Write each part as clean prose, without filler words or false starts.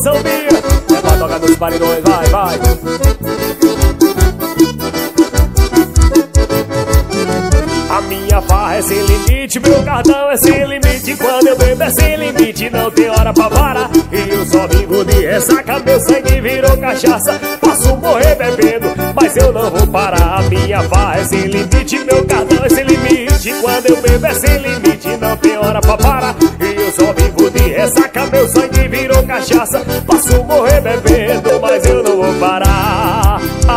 sambinha. É pra tocar nos paredões, vai, vai. A minha farra é sem limite, meu cartão é sem limite. Quando eu bebo é sem limite, não tem hora pra parar. E eu só vivo de ressaca, meu sangue virou cachaça. Posso morrer bebendo, mas eu não vou parar. A minha farra é sem limite, meu cartão é sem limite. Quando eu bebo é sem limite, não tem hora pra parar. E eu só vivo de ressaca, meu sangue virou cachaça. Posso morrer bebendo, mas eu não vou parar.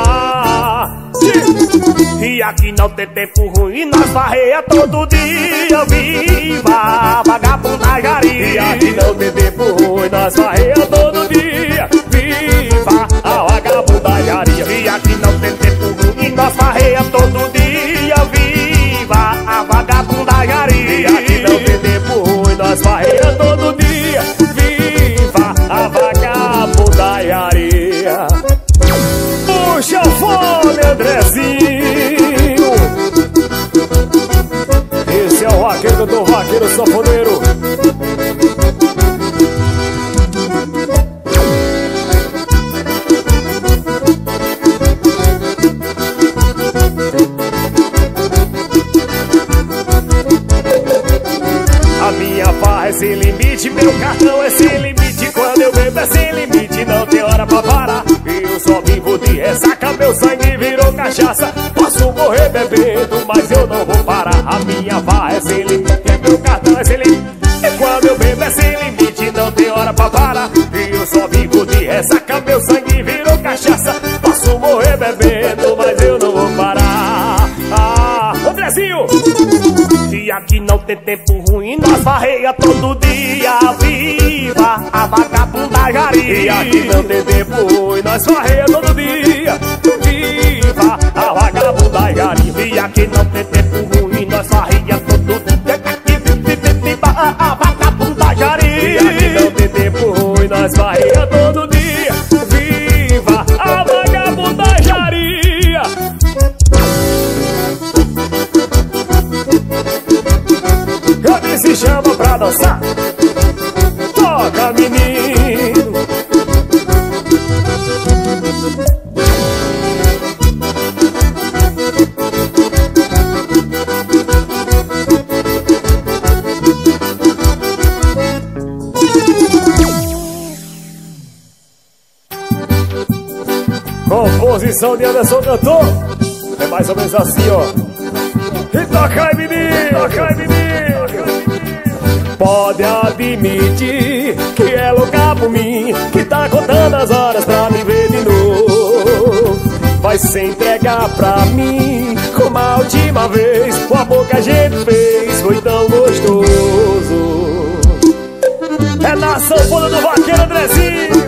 E aqui não tem tempo ruim, nós farreia todo dia. Viva vagabundagem. E aqui não tem tempo ruim, nós farreia todo dia. Viva a vagabundagem. E aqui não tem tempo ruim, nós farreia todo dia. Viva a vagabundagem. E aqui não tem tempo ruim, nós farreia todo dia. Viva a vagabundagem. Puxa o fone, Andrezinho. Esse é o vaqueiro do vaqueiro sanfoneiro. A minha farra é sem limite, meu cartão é sem limite. Quando eu bebo é sem limite, não tem hora pra parar. Eu só vivo de ressaca, meu sangue virou cachaça. Posso morrer bebendo, mas eu não vou parar. A minha farra é sem limite, meu cartão é sem limite. E quando eu bebo é sem limite, não tem hora pra parar. Eu só vivo de ressaca, meu sangue virou cachaça. Posso morrer bebendo, mas eu não vou parar. Andrezinho! E aqui não tem tempo ruim, nós farreia todo dia. Viva a vagabundagem. E aqui não tem tempo ruim, nós farreia todo dia. Viva a vagabundagem. E aqui não tem tempo ruim, nós farreia todo dia. Viva a vagabundagem. E aqui não tem tempo ruim, nós farreia todo dia. Viva a vagabundagem. Eu se chama pra dançar. Toca, menino. Composição de Anderson Cantor. É mais ou menos assim, ó. E toca aí, menino. Toca aí, menino. Pode admitir que é louca por mim, que tá contando as horas pra me ver de novo. Vai se entregar pra mim como a última vez. O amor que a gente fez foi tão gostoso. É na sanfona do vaqueiro Andrezinho.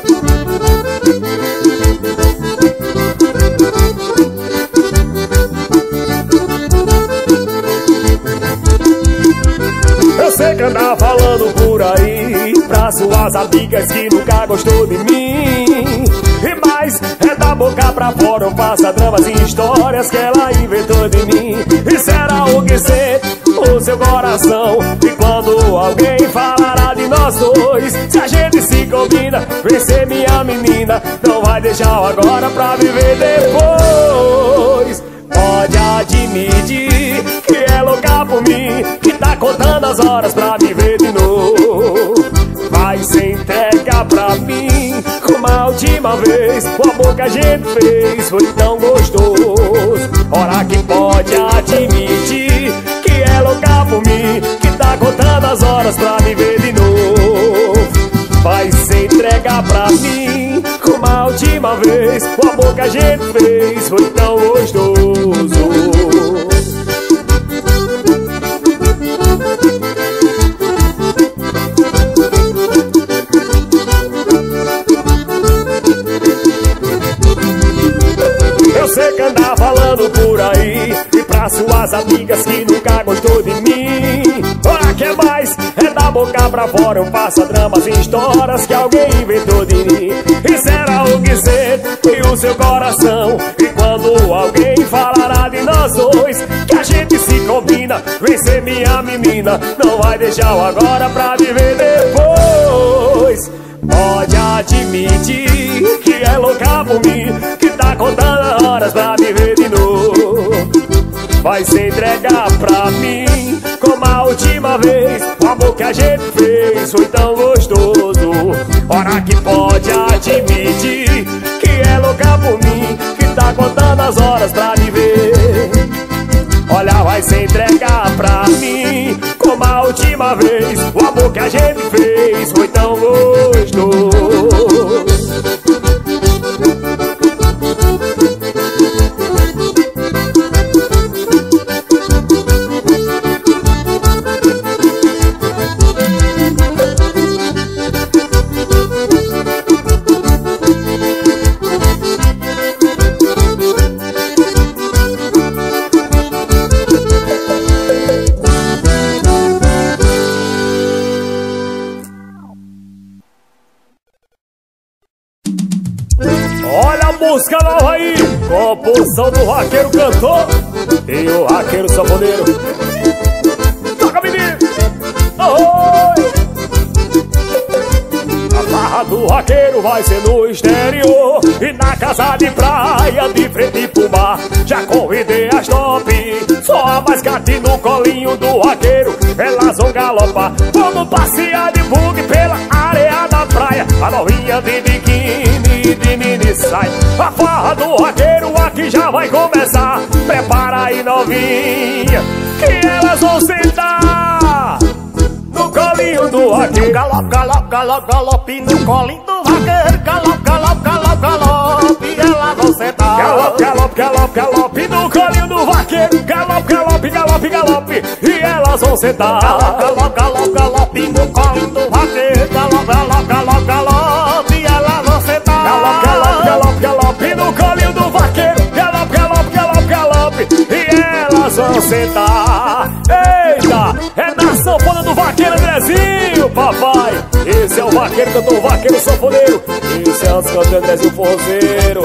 Eu sei que anda falando por aí pra suas amigas que nunca gostou de mim. E mais, é da boca pra fora, eu faço dramas e histórias que ela inventou de mim. E será o que sente o seu coração? E quando alguém falará de nós dois, se a gente se combina, vem ser minha menina, não vai deixar o agora pra viver depois. Pode admitir que é louca por mim, que tá contando as horas pra me ver de novo. Vai se entregar pra mim como a última vez. O amor que a gente fez foi tão gostoso. Ora que pode admitir que é louca por mim, que tá contando as horas pra me ver de novo. Vai se entregar pra mim como a última vez. O amor que a gente fez foi tão gostoso. Eu sei que anda falando por aí e pra suas amigas que nunca gostou de mim. Ora que é mais, é da boca pra fora, eu faço dramas e histórias que alguém inventou de mim. E será o que sente e o seu coração? E quando alguém falará de nós dois, que a gente se combina, vem ser minha menina, não vai deixar o agora pra viver depois. pode admitir que é louca por mim, que tá contando horas pra me ver de novo. Vai se entregar pra mim como a última vez. O amor que a gente fez foi tão gostoso. Ora que pode admitir que é louca por mim, que tá contando as horas pra me ver. Olha, vai se entregar pra mim como a última vez. O amor que a gente fez foi tão gostoso. Olha a música nova aí, composição do Vaqueiro Cantor e o Vaqueiro Sanfoneiro. Toca, menino! Oi! A farra do vaqueiro vai ser no exterior e na casa de praia de frente pro mar. Já convidei as top, só a mais gata no colinho do vaqueiro. Elas vão galopar, vamos passear de bug pela areia da praia. A novinha de biquíni, de mini saia. A farra do vaqueiro aqui já vai começar. Prepara aí, novinha, que elas vão sentar no colinho do vaqueiro. Galope, galope, galope, galope no colinho do vaqueiro. Galope, galope, galope, galope, e elas vão sentar. Galope, galope, galope, galope no colinho do vaqueiro. Galope, galope, galope, galope, e elas vão sentar. Galope, galope, galope no colinho do vaqueiro. Galope, galope, galope, galope, e elas vão sentar. Galope, galope, galope, galope no colinho do vaqueiro. Galope, galope, galope, galope, e elas vão sentar. Eita, é na sanfona do vaqueiro Andrezinho, papai. Esse é o Vaqueiro Cantor, o Vaqueiro Sanfoneiro. Esse é o cantor Andrezinho Forrozeiro.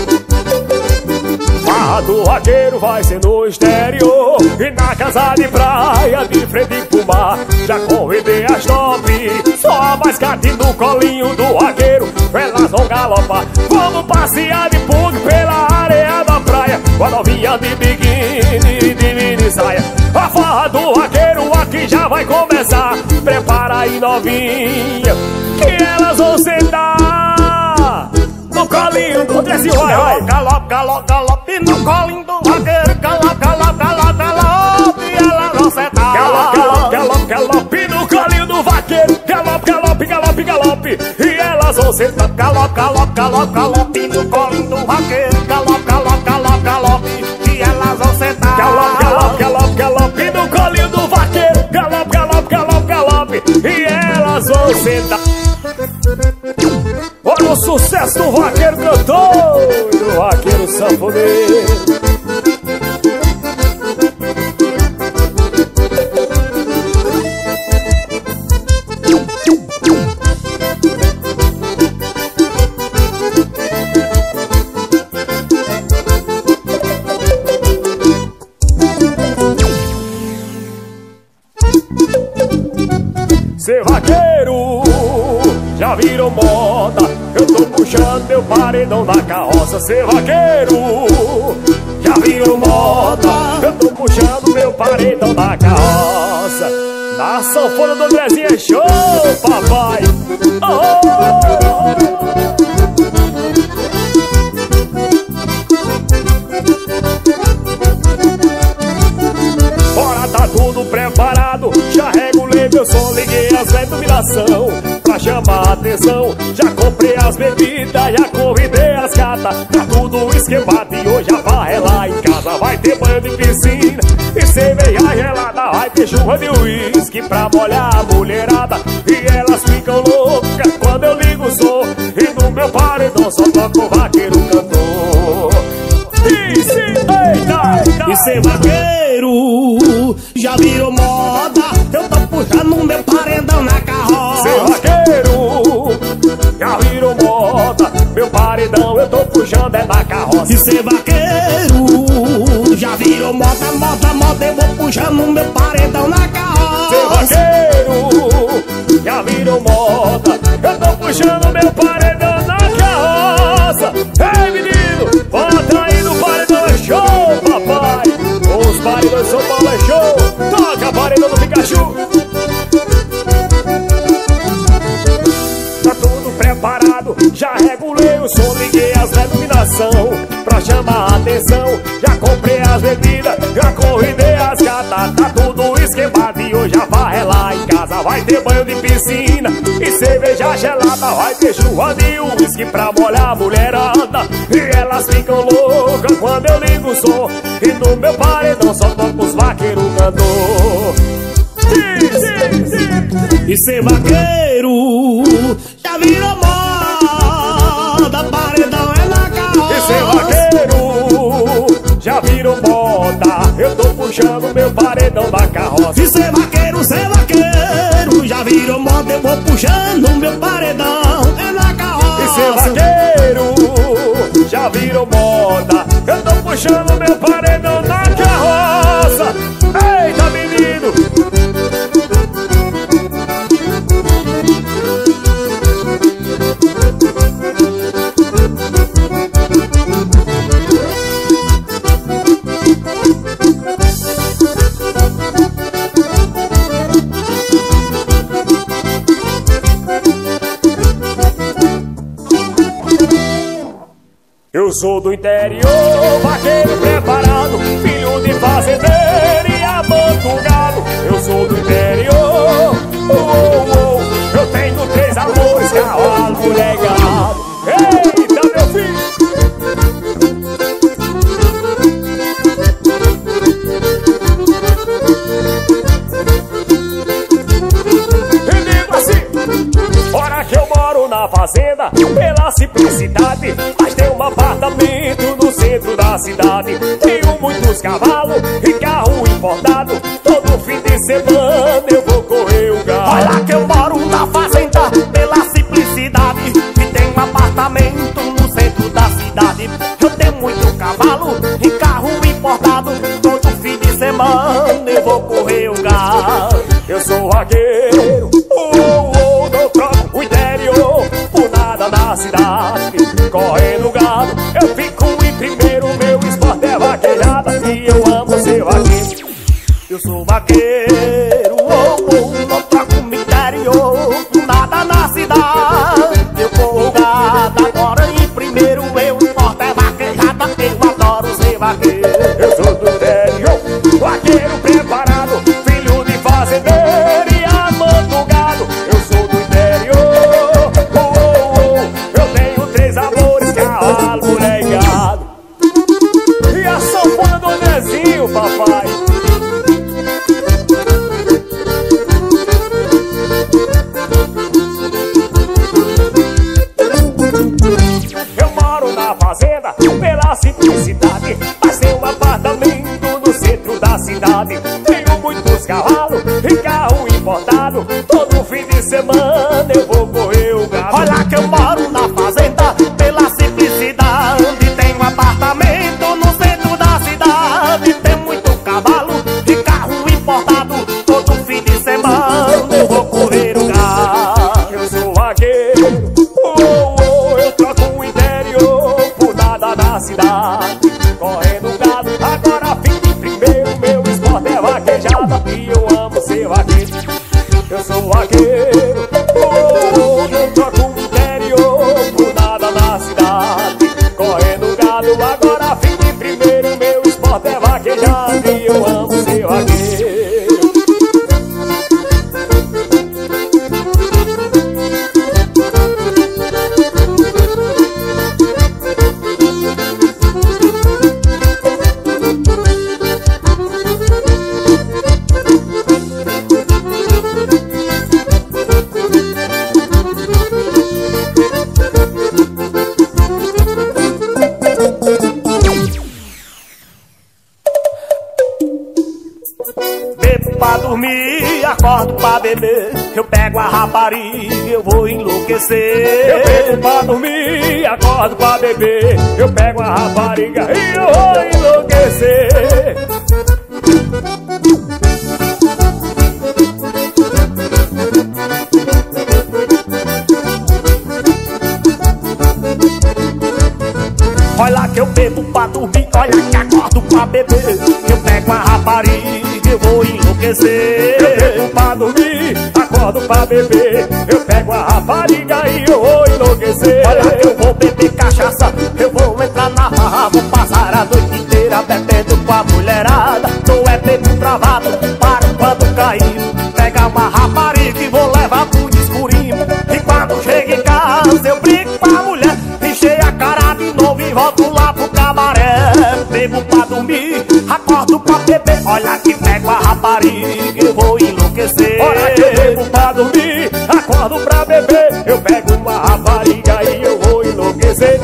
Farra do vaqueiro vai ser no exterior e na casa de praia de frente pro mar. Já convidei as top, só a mais gata no colinho do vaqueiro. Elas vão galopar, vamos passear de pug pela areia da praia. Com a novinha de biquíni, de mini saia. A farra do vaqueiro aqui já vai começar. Prepara aí, novinha, que elas vão sentar no colinho do Andrezinho. Vai, galope, galope, galope no colinho do vaqueiro. Galope, galope, galope, galope, e elas vão sentar. Galope, galope, galope, galope no colinho do vaqueiro. Galope, galope, galope, galope, e elas vão sentar. Galope, galope, galope, galope no colinho do vaqueiro. Galope, galope, galope, galope, e elas vão sentar. Galope, galope, galope, galope no colinho do vaqueiro. Galope, galope, galope, galope, e elas vão sentar. Olha o sucesso do Vaqueiro Cantor e do Vaqueiro Sanfoneiro. Ser vaqueiro já virou moda, eu tô puxando meu paredão na carroça. Ser vaqueiro já virou moda, eu tô puxando meu paredão na carroça. Na sanfona do Andrezinho é show, papai. Bora, tá tudo preparado, já regulei meu som, liguei as velhas iluminação pra chamar a atenção. Já comprei as bebidas, já convidei as gatas, tá tudo esquemado e hoje a barra é lá em casa. Vai ter banho de piscina e cerveja gelada, vai ter chuva de uísque pra molhar a mulherada. E elas ficam loucas quando eu ligo o som, e no meu paredão só toca o Vaqueiro Cantor. E ser vaqueiro já virou moda, eu tô puxando meu paredão na carroça. Ser vaqueiro já virou moda, meu paredão eu tô puxando é na carroça. E ser vaqueiro já virou moda, moda, moda, eu vou puxando meu paredão na carroça. Ser vaqueiro já virou moda, eu tô puxando bicho. Tá tudo preparado, já regulei o som, liguei as iluminação pra chamar a atenção. Já comprei as bebidas, já convidei as gatas. Tá tudo esquemado e hoje a farra é lá em casa. Vai ter banho de piscina e cerveja gelada. Vai ter chuva de uísque pra molhar a mulherada. E elas ficam loucas quando eu ligo o som. E no meu paredão só toca os vaqueiros cantor. E ser vaqueiro já virou moda, paredão é na carroça. E ser vaqueiro já virou moda, eu tô puxando meu paredão da carroça. E ser vaqueiro já virou moda, eu vou puxando meu paredão é na carroça. E ser vaqueiro já virou moda, eu tô puxando meu paredão da carroça. Eita, menino! Eu sou do interior, vaqueiro preparado, filho de fazendeiro e abandonado. Eu sou do interior, eu tenho 3 amores, cavalo, mulher, gado. Eita, meu filho! E digo assim, ora que eu moro na fazenda, pela simplicidade, mas tem um apartamento no centro da cidade. Tenho muitos cavalos e carro importado. Todo fim de semana eu vou correr o gado. Olha que eu moro na fazenda pela simplicidade, e tem um apartamento no centro da cidade. Eu tenho muito cavalo e carro importado. Todo fim de semana eu vou correr o gado. Eu sou vaqueiro, não troco o interior por nada na cidade. Correndo gado, eu fico em primeiro, meu esporte é vaquejada e eu amo ser vaqueiro. Eu sou vaqueiro, não troco o interior por nada na cidade. Eu corro gado, agora em primeiro, meu esporte é vaquejada, eu adoro ser vaqueiro. Eu sou do interior, vaqueiro preparado, filho de fazendeiro e amando gado. Eu sou do interior, eu tenho 3 amores, cavalo, mulher e gado. E a sanfona do Andrezinho, papai. Eu moro na fazenda pela simplicidade, mas tem um apartamento no centro da cidade. Tenho muitos cavalos e carro importado. Todo fim de semana eu vou correr o gado. Olha que eu moro na fazenda pela simplicidade, tem um apartamento no centro da cidade. Tem muito cavalo e carro importado. Todo fim de semana eu vou correr o gado. Eu sou vaqueiro, eu troco o interior por nada na cidade. Correndo gado, agora fico em primeiro, meu esporte é vaquejada e eu amo ser vaqueiro. Eu sou vaqueiro, não troco o interior por nada na cidade. Correndo gado, agora fico em primeiro, meu esporte é vaquejada e eu amo ser vaqueiro. Bebo pra dormir, acordo pra beber. Eu pego a rapariga, eu vou enlouquecer. Eu bebo pra dormir, acordo pra beber. Eu pego a rapariga e eu vou enlouquecer. Olha que eu bebo pra dormir, olha que acordo pra beber. Eu pego a rapariga, eu vou enlouquecer. enlouquecer. Eu bebo pra dormir, acordo pra beber. Eu pego a rapariga e eu vou enlouquecer. Olha que eu vou beber cachaça, eu vou entrar na farra, vou passar a noite inteira bebendo com a mulherada. Não é tempo travado, para quando cair. Pega uma rapariga e vou levar pro escurinho. E quando chego em casa eu brinco com a mulher, enchei a cara de novo e volto lá pro cabaré. Bebo pra dormir, acordo pra beber. Olha que pego a rapariga, eu vou enlouquecer. Olha que eu bebo pra dormir, acordo pra beber. Eu pego uma rapariga e eu vou enlouquecer.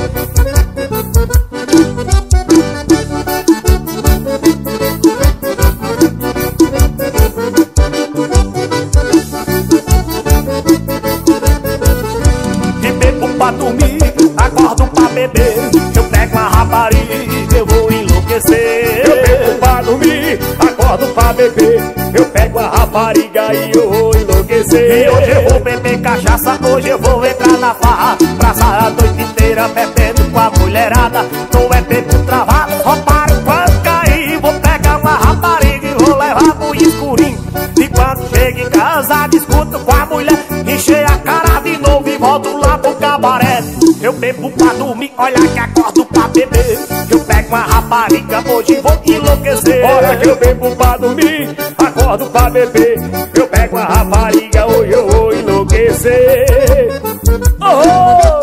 E bebo pra dormir, acordo pra beber. Eu pego uma rapariga, eu vou enlouquecer. Eu bebo pra dormir, acordo pra beber. Eu pego a rapariga e eu vou enlouquecer. E hoje eu vou beber cachaça, hoje eu vou entrar na farra, passar a noite inteira bebendo com a mulherada. Não é tempo travado, só paro quando cair. Vou pegar uma rapariga e vou levar pro escurinho. E quando chego em casa discuto com a mulher, enchei a cara de novo e volto lá pro cabaré. Eu bebo pra dormir, olha que acordo pra beber. Eu pego uma rapariga, hoje vou enlouquecer. Olha que eu bebo pra dormir, acordo pra beber. Eu pego a rapariga, hoje eu vou enlouquecer. Oh!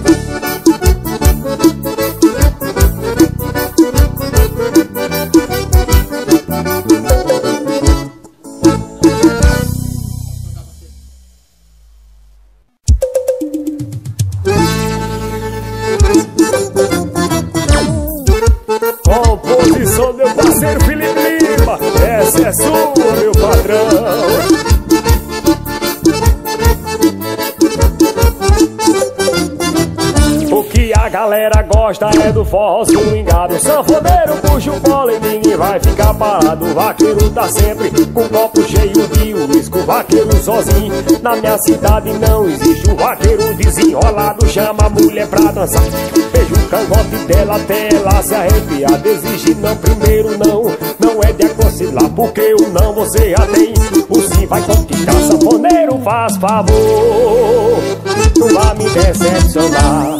Composição meu parceiro Felipe Lima, essa é sua, meu patrão. O que a galera gosta é do forró swingado. Sanfoneiro puxa o bola e ninguém vai ficar parado. O vaqueiro tá sempre com o copo cheio de uísque. O vaqueiro sozinho na minha cidade não existe. O vaqueiro desenrolado chama a mulher pra dançar. Veja o cangote dela até ela se arrepiar. Desiste não, primeiro não, não é de aconselhar, porque o não você já tem. O sim vai conquistar. Sanfoneiro faz favor, não vai me decepcionar.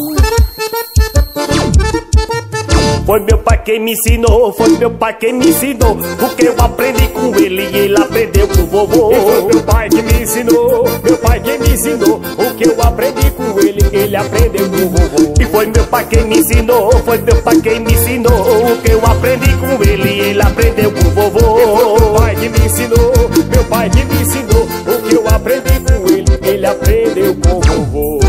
Foi meu pai quem me ensinou, foi meu pai quem me ensinou. O que eu aprendi com ele e ele aprendeu com o vovô. E foi meu pai que me ensinou, meu pai quem me ensinou. O que eu aprendi com ele aprendeu com o vovô. E foi meu pai quem me ensinou, foi meu pai quem me ensinou. O que eu aprendi com ele e ele aprendeu com o vovô. E foi meu pai que me ensinou, meu pai que me ensinou. O que eu aprendi com ele aprendeu com o vovô.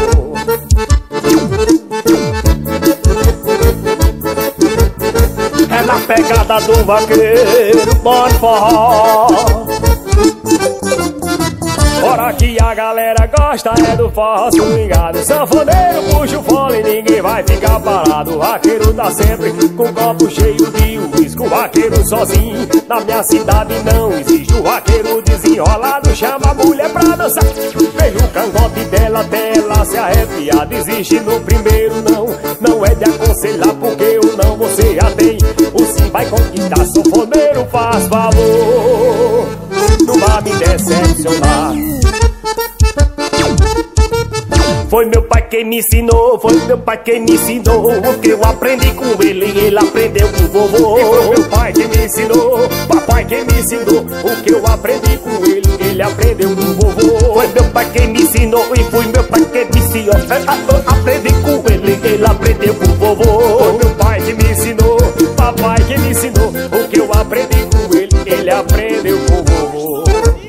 É na pegada do vaqueiro, bora forró. Hora que a galera gosta é do forró swingado. Sanfoneiro puxa o fole e ninguém vai ficar parado. O vaqueiro tá sempre com o copo cheio de uísque. O vaqueiro sozinho na minha cidade não existe. O vaqueiro desenrolado chama a mulher pra dançar. Veja o cangote dela até ela se arrepiar. Desiste no primeiro não, não é de aconselhar, porque o não você já tem. O sim vai conquistar. Sanfoneiro faz favor, não vai me decepcionar. Foi meu pai quem me ensinou, foi meu pai quem me ensinou. O que eu aprendi com ele e ele aprendeu com o vovô. E foi meu pai quem me ensinou, papai quem me ensinou. O que eu aprendi com ele aprendeu com o vovô. Foi meu pai quem me ensinou e foi meu pai quem me ensinou. Aprendi com ele aprendeu com o vovô. Foi meu pai que me ensinou, papai quem me ensinou. O que eu aprendi com ele aprendeu com o vovô.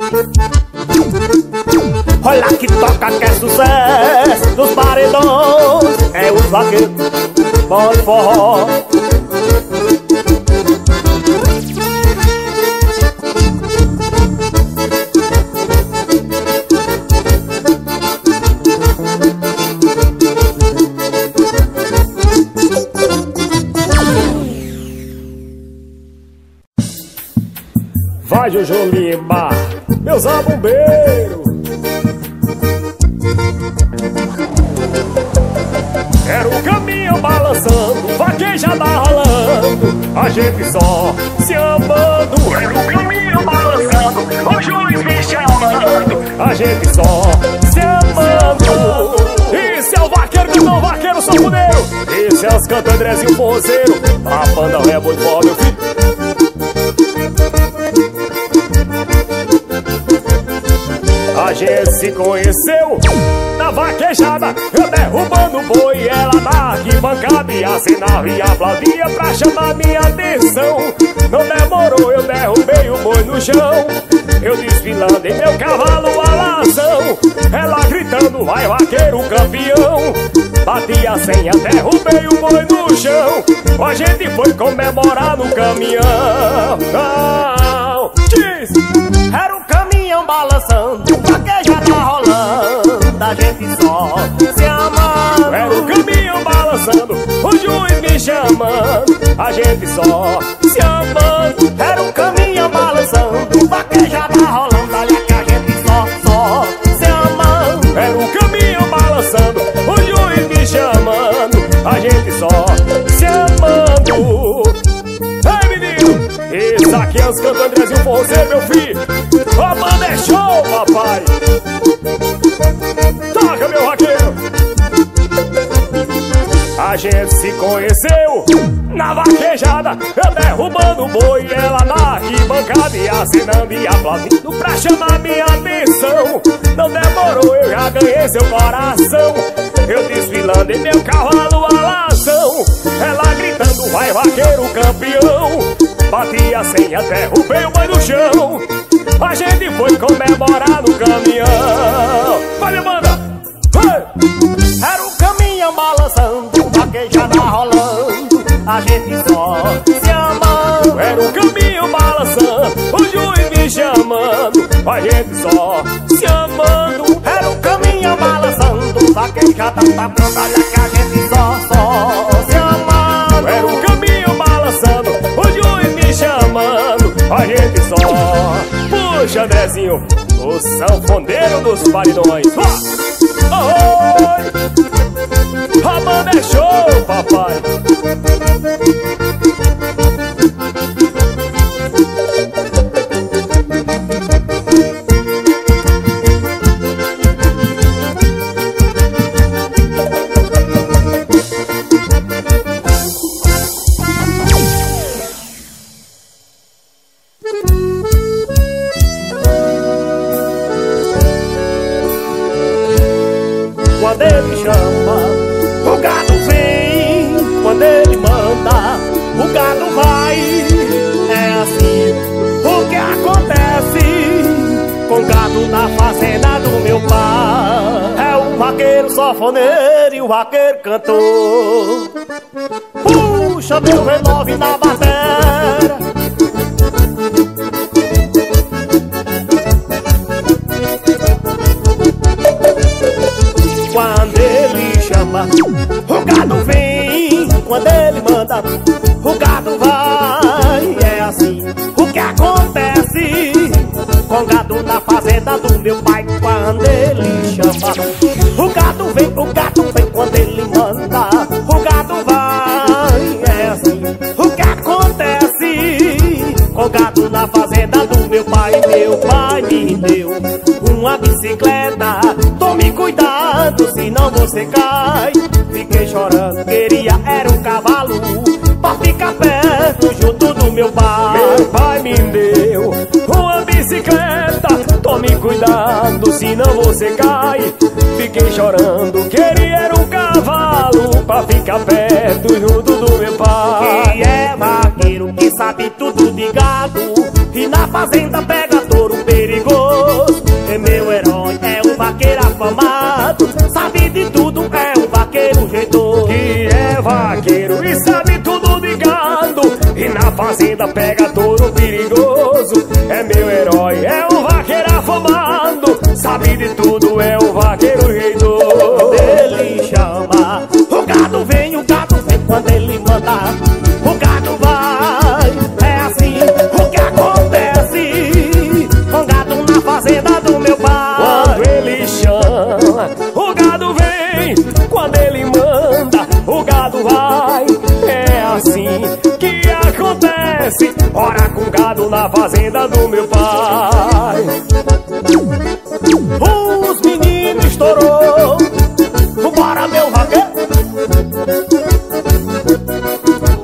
Olha que toca que é sucesso dos paredões. É os vaqueiros, bora forró. Vai, Jojo Lima, meus bombeiros. Era o caminhão balançando, vaquejada rolando, a gente só se amando. Era o caminhão balançando, forrozeiro, a banda Rebol de Bob, meu filho. A gente se conheceu na vaquejada, eu derrubando o boi, ela na arquibancada e acenava e aplaudia pra chamar minha atenção. Não demorou, eu derrubei o boi no chão, eu desfilando em meu cavalo alazão, ela gritando, vai vaqueiro campeão. Bati a senha, derrubei o boi no chão, a gente foi comemorar no caminhão. Não, diz! Era um caminhão balançando, vaquejada rolando, a gente só se amando. Era um caminhão balançando, o juiz me chamando, a gente só se amando. Era um caminhão balançando, vaquejada rolando, olha que a gente só se amando. Era um caminhão balançando, o juiz me chamando, a gente só se amando. Ei, menino, esse aqui é os cantando Andrezinho Forrozeiro, meu filho. A banda é show, papai. Toca, meu vaqueiro. A gente se conheceu na vaquejada, eu derrubando o boi, ela na arquibancada e acenando e aplaudindo pra chamar minha atenção. Não demorou, eu já ganhei seu coração, eu desfilando em meu cavalo alazão, ela gritando, vai vaqueiro campeão. Bati a senha, derrubei o boi no chão, a gente foi comemorar no caminhão. Vai, minha banda! Era um caminhão balançando, vaquejada rolando, a gente só se amando. Era um caminhão balançando, o juiz me chamando, a gente só se amando. Era um caminhão balançando, vaquejada tá pronta, olha que a gente só se amando. Era um caminhão balançando, o juiz me chamando, a gente só. Puxa, Andrezinho, o sanfoneiro dos paredões. Oi! A banda é show, papai. Quando ele chama, o gado vem. Quando ele manda, o gado vai. É assim o que acontece com o gado na fazenda do meu pai. É o vaqueiro sanfoneiro e o vaqueiro cantor. Puxa meu relógio na bateria. Quando ele chama, o gado vem. Quando ele manda, o gado vai. É assim o que acontece com o gado na fazenda do meu pai. Quando ele chama, o gado vem, o gado vem. Quando ele manda, o gado vai. É assim o que acontece com o gado na fazenda do meu pai. Meu pai me deu uma bicicleta, tome cuidado, senão você cai. Fiquei chorando, queria era um cavalo pra ficar perto junto do meu pai. Meu pai me deu uma bicicleta, tome cuidado, senão você cai. Fiquei chorando, queria era um cavalo pra ficar perto junto do meu pai. Que é vaqueiro que sabe tudo de gado e na fazenda pega touro perigoso. É meu herói, é um vaqueiro afamado, sabe de tudo, é um vaqueiro jeitoso. Que é vaqueiro e sabe tudo de gado e na fazenda pega touro perigoso. É meu herói, é um vaqueiro afamado, sabe de tudo, é um vaqueiro jeitoso. Quando ele chama, o gado vem, o gado vem. Quando ele manda, o gado vai. É assim o que acontece com o gado na fazenda do meu pai. Quando ele chama, o gado vem. Quando ele manda, o gado vai. É assim que acontece, ora com gado na fazenda do meu pai. Os meninos estourou, bora meu vaqueiro.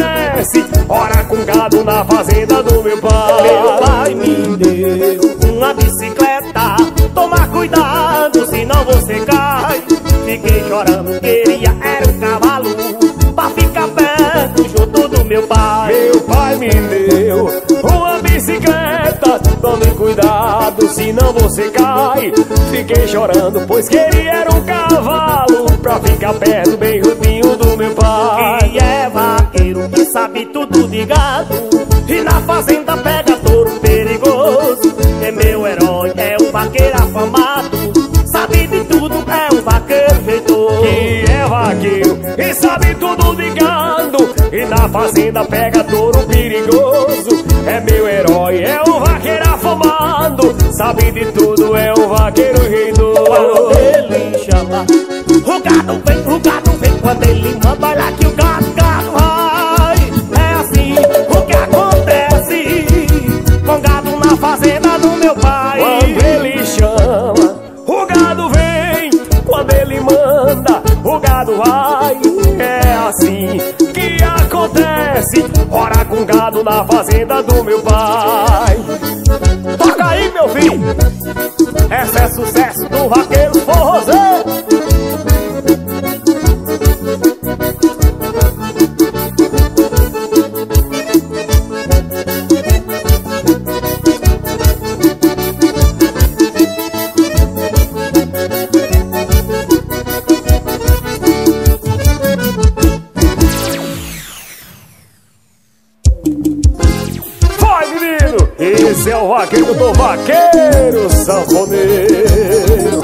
acontece? Ora com gado na fazenda do meu pai. Meu pai me deu uma bicicleta, toma cuidado, senão você cai. Fiquei chorando, queria era um cavalo pra ficar perto junto do meu pai. Meu pai me deu uma bicicleta, tome cuidado, senão você cai. Fiquei chorando, pois queria era um cavalo pra ficar perto, bem juntinho do meu pai. E é vaqueiro que sabe tudo de gado, e na fazenda pega touro perigoso. É meu herói, é um vaqueiro afamado, sabe de tudo, é um vaqueiro jeitoso. Que é vaqueiro e sabe tudo de gado, e na fazenda pega touro perigoso. É meu herói, é um vaqueiro afamado, sabe de tudo, é um vaqueiro reidoso. Quando ele chama, o gado vem, quando ele manda, olha que o gado vai. É assim o que acontece com gado na fazenda do meu pai. Quando ele chama, o gado vem, quando ele manda, o gado vai. É assim que acontece, ora com gado na fazenda do meu pai. Toca aí, meu filho, esse é sucesso do vaqueiro forrozeiro. Esse é o vaqueiro do vaqueiro sanfoneiro.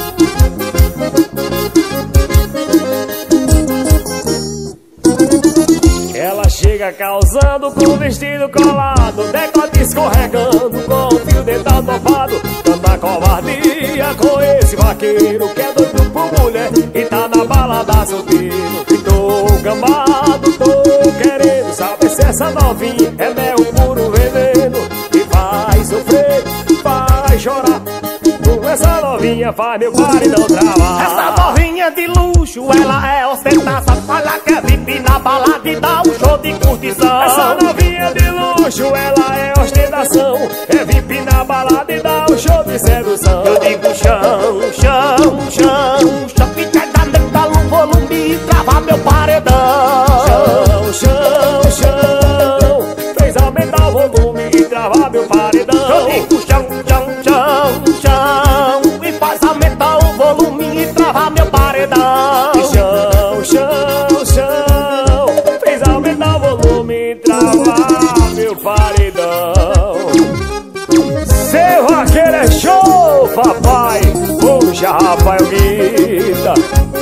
Ela chega causando com o vestido colado, decote escorregando com o fio dental topado. Tanta covardia com esse vaqueiro que é doido por mulher e tá na balada solteiro. E tô gambado, tô querendo saber se essa novinha é mel puro veneno. Vai sofrer, vai chorar, com essa novinha faz meu paredão travar. Essa novinha de luxo, ela é ostentação, olha que é VIP na balada e dá um show de curtição. Essa novinha de luxo, ela é ostentação, é VIP na balada e dá um show de sedução. Eu digo chão, chão, chão, chão, que quer dar metal no volume e travar meu paredão. Chão, chão, chão, fez aumentar o volume e travar meu paredão. Eu digo chão, chão, chão, chão, e faz aumentar o volume e travar meu paredão. Chão, chão, chão, fez aumentar o volume e travar meu paredão. Seu vaqueiro é show, papai, puxa Rafael Guita.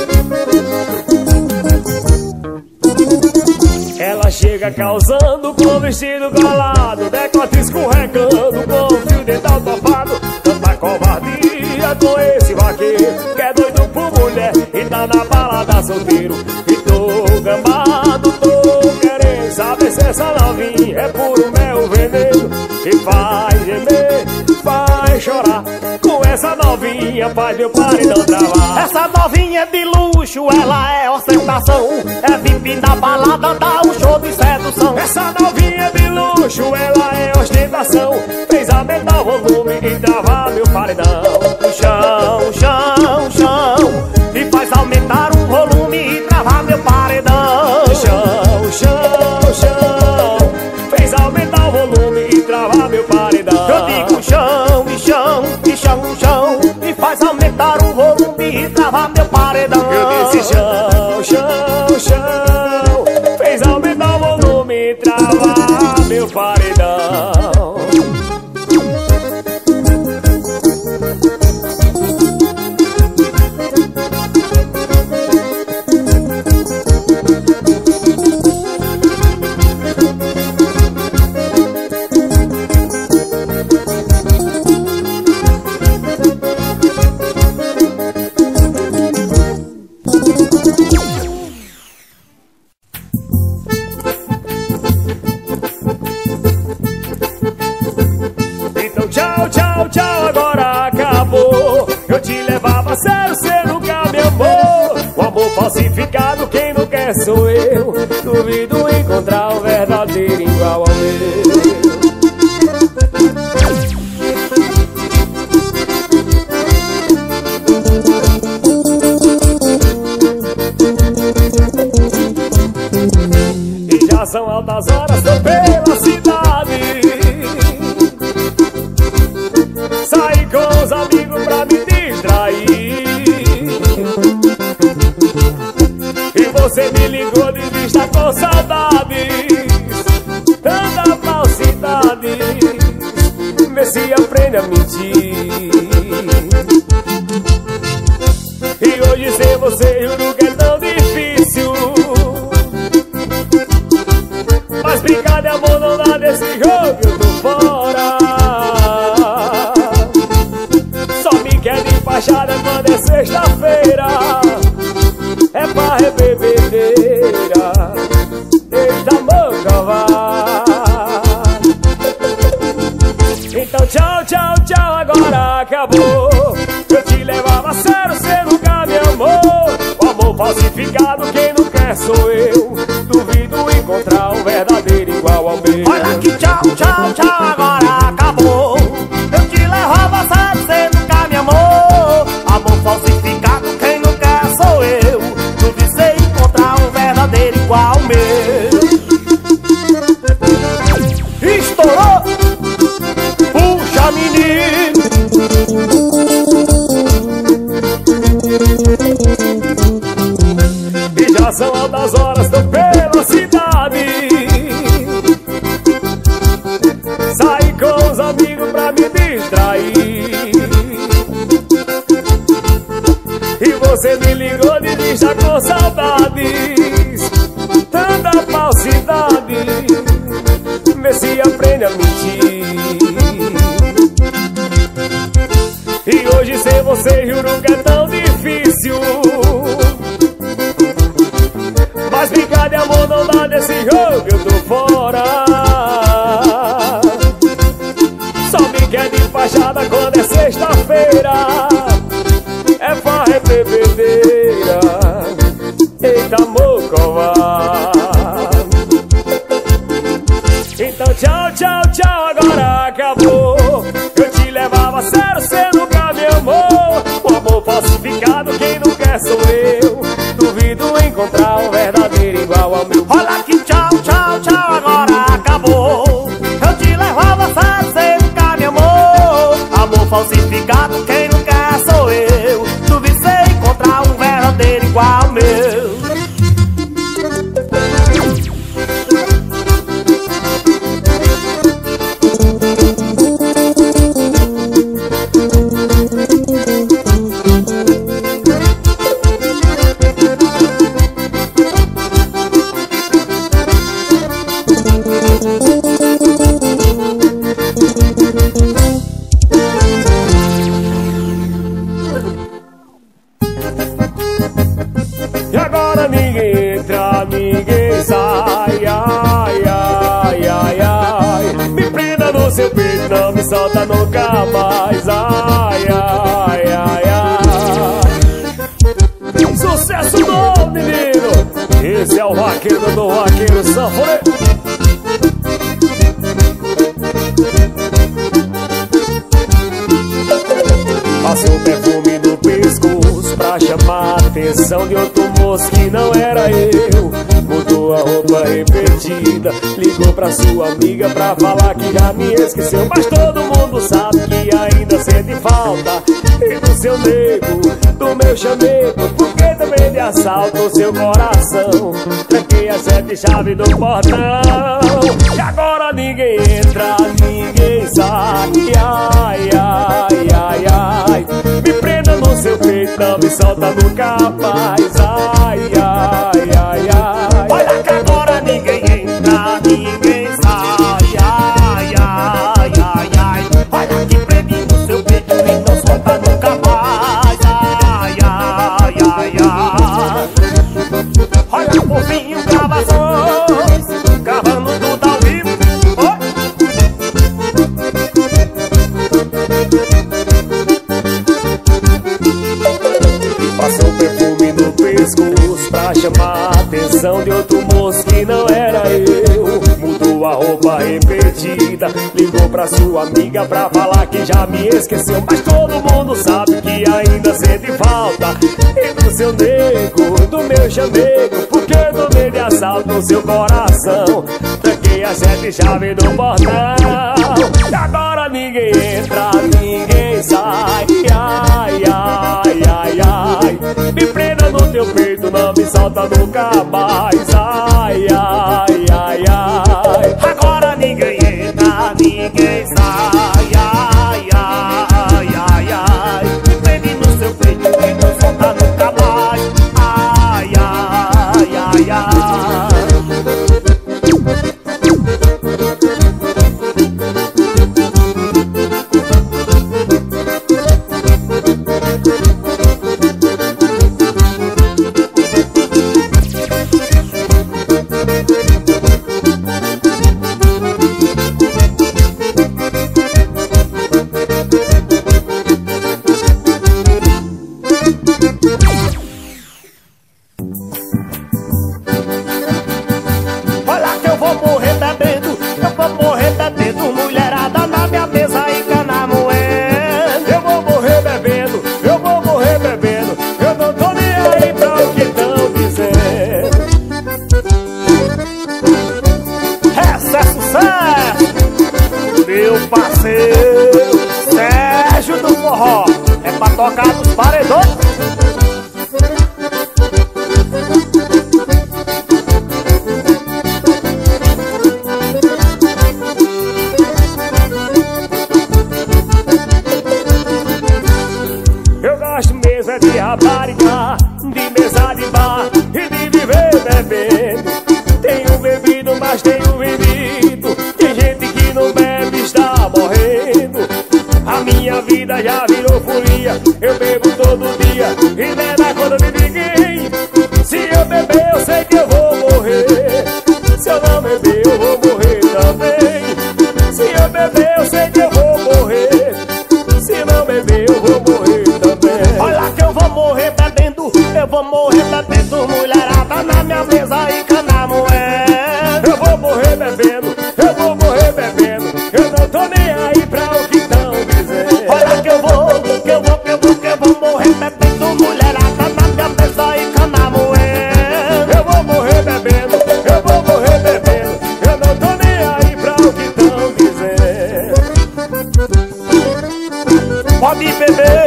Ela chega causando com o vestido colado, decote escorregando com o fio dental topado. Tanta covardia com esse vaqueiro que é doido por mulher e tá na balada solteiro. E tô gambado, tô querendo saber se essa novinha é puro mel veneno. E faz gemer, faz chorar, com essa novinha faz meu paredão travar. Essa novinha de luxo, ela é ostentação, é VIP na balada, dá um show de sedução. Essa novinha de luxo, ela é ostentação, fez aumentar o volume e travar meu paredão. Chão, chão, chão, e faz aumentar o volume e travar meu paredão. Chão, chão, chão, fez aumentar o volume e travar meu paredão. Eu digo chão, e chão, e chão, chão, e faz aumentar o volume e travar meu paredão. Eu disse chão, chão, chão, fez aumentar o volume e travar meu paredão. Tchau, agora acabou. Eu te levava a sério, cê nunca me amou. O amor falsificado, quem não quer sou eu. Duvido encontrar são altas horas, tô pela cidade. Saí com os amigos pra me distrair. E você me ligou de vista com saudades. Tanta falsidade, vê se aprende a mentir. E hoje sem você juro que é tão difícil. Mas brincar de amor não dá desse jogo, eu tô fora. Só me quer de fachada quando é sexta-feira. É pra rebebedeira. Eita, moca, vá. Então tchau, tchau, tchau, agora acabou. Eu te levava a sério, cê nunca me amou. O amor falsificado, quem não quer sou eu. Duvido encontrar um verdadeiro igual ao meu. Olha que tchau, tchau, tchau, agora acabou. Eu te levava a sério, cê nunca me amou. Amor falsificado, quem não quer sou eu. Duvido encontrar um verdadeiro igual ao meu. Estourou! Puxa, menino! E já são altas horas, tô pela cidade. Saí com os amigos pra me distrair. E você me ligou de vista com saudades. Tanta falsidade, vê se aprende a mentir. E hoje sem você juro que é tão difícil. Mas brincar de amor não dá desse jogo, eu tô fora. Só me quer de fachada quando é sexta-feira. É farra, é bebedeira. Eita, mocová. Então tchau, tchau, tchau, agora acabou. Eu te levava a sério, cê nunca me amou. O amor falsificado, quem não quer sou eu. Duvido encontrar um verdadeiro igual ao meu. Olha que tchau, tchau, tchau, agora acabou. Eu te levava a sério, cê nunca me amou. Amor falsificado, quem não quer sou eu. Duvido encontrar um verdadeiro igual ao meu. E agora ninguém entra, ninguém sai. Ai, ai, ai, ai. Me prenda no seu peito, não me solta nunca mais. Ai, ai, ai, ai. Sucesso novo, menino. Esse é o vaqueiro do vaqueiro sanfoneiro. Passei um perfume no pescoço pra chamar a atenção de outro moço que não era eu. Mudou a roupa repetida, ligou pra sua amiga pra falar que já me esqueceu. Mas todo mundo sabe que ainda sente falta. E do seu nego, do meu chamego, porque também de assalto o seu coração. Tranquei as 7 chaves do portão. E agora ninguém entra, ninguém sai. Ai, ai, ai, ai. Me prenda no seu peito, não me solta nunca mais. Ai, ai, ai, ai. Olha que agora ninguém entra, ninguém sai. Ai, ai, ai, ai. Olha que prende no seu peito e não solta nunca mais. Ai, ai, ai, ai. Olha por fim gravações, gravando tudo ao vivo. Passou perfume no pescoço pra chamar a atenção de outro moço sua roupa repetida. Ligou pra sua amiga pra falar que já me esqueceu, mas todo mundo sabe que ainda sente falta. E do seu nego, do meu chamego, porque no meio de assalto no seu coração tranquei as 7 chaves do portão. E agora ninguém entra, ninguém sai. Ai, ai, ai, ai, me prenda no teu peito, não me solta nunca mais. Ai, ai, ai, ai, agora ninguém entra, ninguém sai. Ai, ai, ai, ai, me prende no seu peito e não solta nunca mais. Ai, ai, ai, ai. Sérgio do Forró, é pra tocar nos paredões. Eu gosto mesmo é de rapariga, de mesa de bar e de viver bebendo. Tenho bebido, mas tenho vivido. Tem gente que não bebe, está morrendo. A minha vida já virou folia. Eu bebo todo dia e não dá conta de ninguém. Se eu beber eu sei que eu vou morrer. Se eu não beber eu vou morrer também. Se eu beber eu sei que eu vou morrer. Se não beber eu vou morrer também. Olha que eu vou morrer bebendo, eu vou morrer bebendo. Mulherada na minha mesa e canamoé. Eu vou morrer bebendo, eu vou morrer bebendo. Eu não tô nem aí pra o que tão dizendo. Olha que eu vou morrer bebendo. Mulherada na minha mesa e canamoé. Eu vou morrer bebendo, eu vou morrer bebendo. Eu não tô nem aí pra o que tão dizendo. Pode beber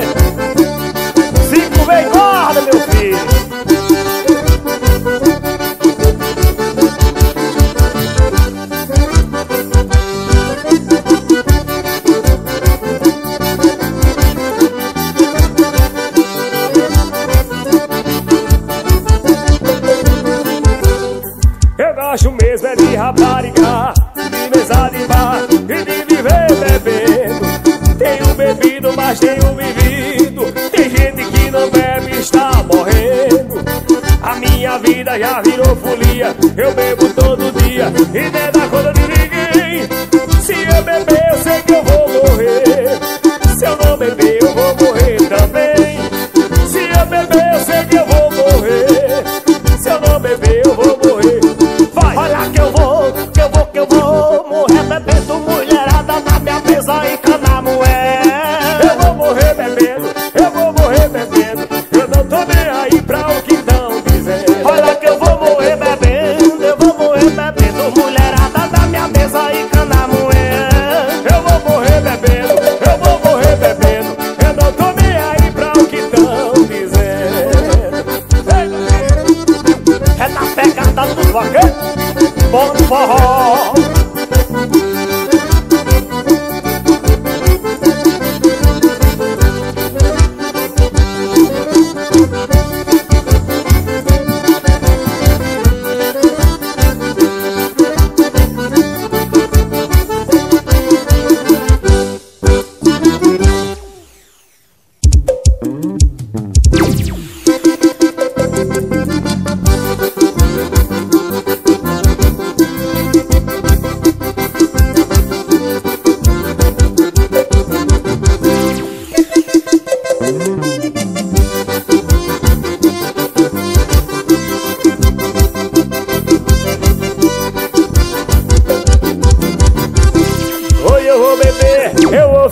5 vezes gorda, meu filho. Eu gosto mesmo é de rapariga, de mesa de bar e de viver bebendo. Tenho bebido, mas tenho vivido. Tem gente que não bebe, está morrendo. A minha vida já virou folia. Eu bebo todo dia e nem dá conta de ninguém. Se eu beber eu sei que eu vou morrer. Se eu não beber eu vou morrer também. Se eu beber eu sei que eu vou morrer. Se eu não beber eu vou morrer. Vai! Olha que eu vou morrer bebendo. Mulherada na minha mesa e canamoé. Eu vou morrer bebendo, eu vou morrer bebendo. Eu não tô nem aí pra o que tão dizendo. Olha que eu vou morrer bebendo, eu vou morrer bebendo. Mulherada na minha mesa e canamoé. Eu vou morrer bebendo, eu vou morrer bebendo. Eu não tô nem aí pra o que tão dizendo. É na pegada dos vaqueiros, bom do forró.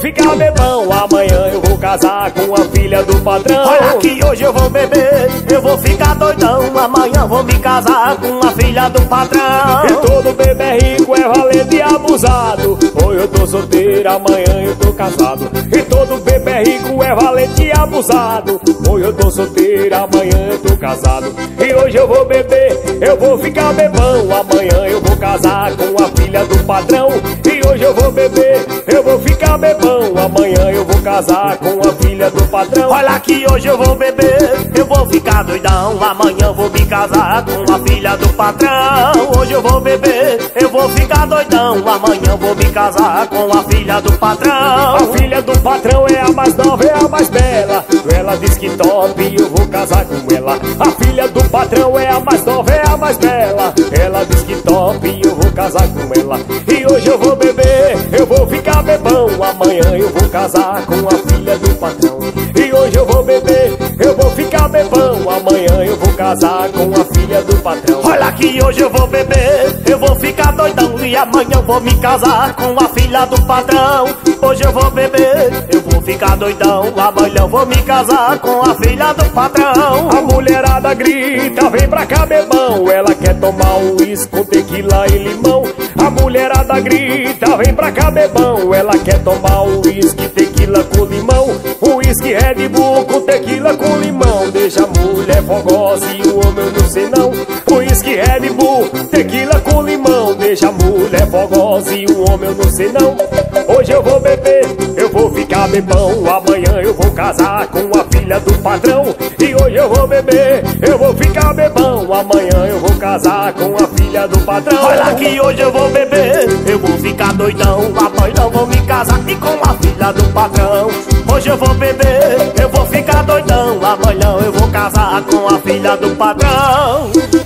ficar bebão, amanhã eu vou casar com a filha do patrão. Olha que hoje eu vou beber, eu vou ficar doidão, amanhã vou me casar com a filha do patrão. E todo bebê rico é valente e abusado, hoje eu tô solteiro, amanhã eu tô casado. E todo bebê rico é valente e abusado, hoje eu tô solteiro, amanhã eu tô casado. E hoje eu vou beber, eu vou ficar bebão, amanhã eu vou casar com a filha do patrão. E hoje eu vou beber, eu vou ficar bebão, amanhã eu vou casar com a filha do patrão. Olha que hoje eu vou beber, eu vou ficar doidão, amanhã eu vou me casar com a filha do patrão. Hoje eu vou beber, eu vou ficar doidão, amanhã eu vou me casar com a filha do patrão. A filha do patrão é a mais nova, é a mais bela, ela diz que top e eu vou casar com ela. A filha do patrão é a mais nova, é a mais bela, ela diz que top e eu vou casar com ela. E hoje eu vou beber, eu vou ficar bebão, amanhã eu vou casar com a filha do patrão. E hoje eu vou beber, eu vou ficar bebão, amanhã eu vou casar com a filha do patrão. Olha que hoje eu vou beber, eu vou ficar doidão, e amanhã eu vou me casar com a filha do patrão. Hoje eu vou beber, eu vou ficar doidão, amanhã eu vou me casar com a filha do patrão. A mulherada grita, vem pra cá bebão, ela quer tomar um uísque com tequila e limão. A mulherada grita, vem pra cá bebão, ela quer tomar um uísque, tequila com limão. Uísque Red Bull com tequila com limão, deixa a mulher fogosa e o homem eu não sei não. Uísque Red Bull, tequila com limão, deixa a mulher fogosa e o homem eu não sei não. Hoje eu vou beber, eu vou ficar bebão, amanhã eu vou casar com a filha do patrão. E hoje eu vou beber, eu vou ficar bebão, amanhã eu vou casar com a filha do patrão. Olha que hoje eu vou beber, eu vou ficar doidão, amanhã eu vou me casar e com a filha do patrão. Hoje eu vou beber, eu vou ficar doidão, amanhã eu vou casar com a filha do patrão.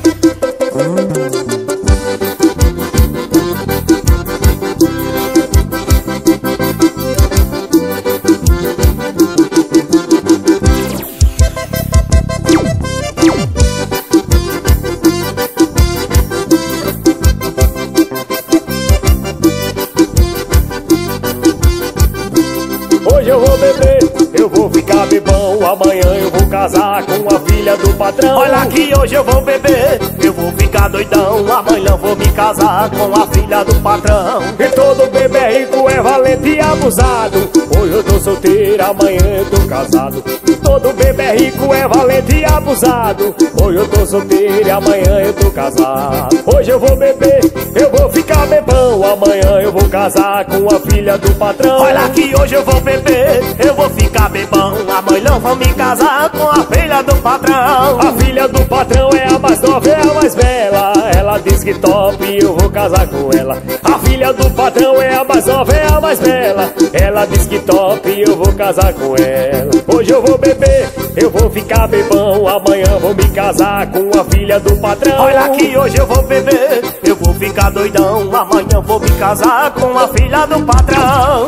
Hoje eu vou beber, eu vou ficar bebão, amanhã eu vou casar com a filha do patrão. Olha que hoje eu vou beber, eu vou ficar doidão, amanhã eu vou me casar com a filha do patrão. E todo bebê rico é valente e abusado, hoje eu tô solteiro, amanhã eu tô casado. Todo bebê rico é valente e abusado, hoje eu tô solteiro, amanhã eu tô casado. Hoje eu vou beber, eu vou ficar bebão, amanhã eu vou casar com a filha do patrão. Olha que hoje eu vou beber, eu vou ficar bebão, amanhã eu vou me casar com a filha do patrão. A filha do patrão é a mais nova, é a mais bela, ela diz que top e eu vou casar com ela. A filha do patrão é a mais nova, é a mais bela, ela diz que top e eu vou casar com ela. Hoje eu vou beber, eu vou ficar bebão, amanhã vou me casar com a filha do patrão. Olha que hoje eu vou beber, eu vou ficar doidão, amanhã eu vou me casar com a filha do patrão.